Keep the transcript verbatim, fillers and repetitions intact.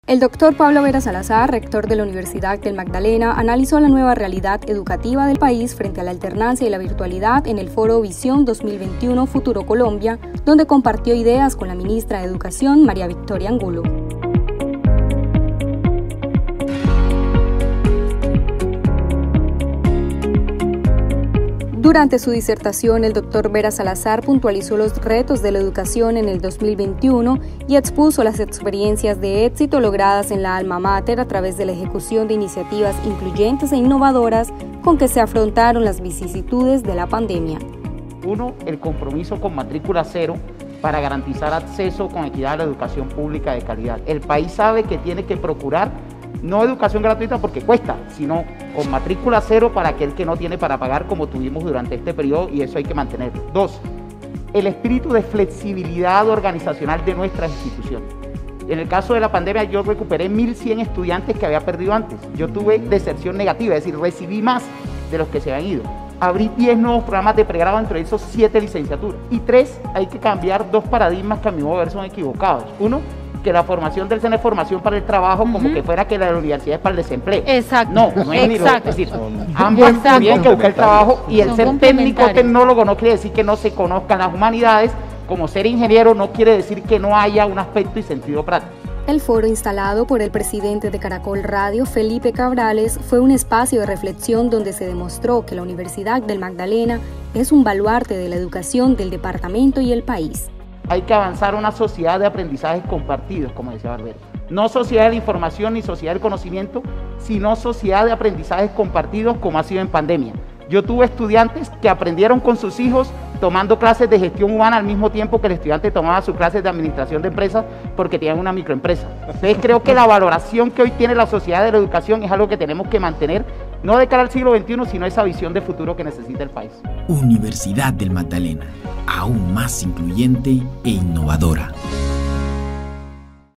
El doctor Pablo Vera Salazar, rector de la Universidad del Magdalena, analizó la nueva realidad educativa del país frente a la alternancia y la virtualidad en el foro Visión dos mil veintiuno Futuro Colombia, donde compartió ideas con la ministra de Educación, María Victoria Angulo. Durante su disertación, el doctor Vera Salazar puntualizó los retos de la educación en el dos mil veintiuno y expuso las experiencias de éxito logradas en la alma mater a través de la ejecución de iniciativas incluyentes e innovadoras con que se afrontaron las vicisitudes de la pandemia. Uno, el compromiso con matrícula cero para garantizar acceso con equidad a la educación pública de calidad. El país sabe que tiene que procurar no educación gratuita porque cuesta, sino con matrícula cero para aquel que no tiene para pagar, como tuvimos durante este periodo, y eso hay que mantenerlo. Dos, el espíritu de flexibilidad organizacional de nuestras instituciones. En el caso de la pandemia yo recuperé mil cien estudiantes que había perdido antes. Yo tuve deserción negativa, es decir, recibí más de los que se habían ido. Abrí diez nuevos programas de pregrado, entre esos siete licenciaturas. Y tres, hay que cambiar dos paradigmas que a mi modo de ver son equivocados. Uno, que la formación del C E N es formación para el trabajo, uh-huh. como que fuera que la universidad es para el desempleo. Exacto. No, no es ni lo, es decir, ambos Exacto. tienen que buscar el trabajo y el Son ser técnico tecnólogo no quiere decir que no se conozcan las humanidades, como ser ingeniero no quiere decir que no haya un aspecto y sentido práctico. El foro instalado por el presidente de Caracol Radio, Felipe Cabrales, fue un espacio de reflexión donde se demostró que la Universidad del Magdalena es un baluarte de la educación del departamento y el país. Hay que avanzar a una sociedad de aprendizajes compartidos, como decía Barbero. No sociedad de la información ni sociedad del conocimiento, sino sociedad de aprendizajes compartidos como ha sido en pandemia. Yo tuve estudiantes que aprendieron con sus hijos tomando clases de gestión humana al mismo tiempo que el estudiante tomaba sus clases de administración de empresas porque tenían una microempresa. Entonces creo que la valoración que hoy tiene la sociedad de la educación es algo que tenemos que mantener, no de cara al siglo veintiuno, sino esa visión de futuro que necesita el país. Universidad del Magdalena, aún más incluyente e innovadora.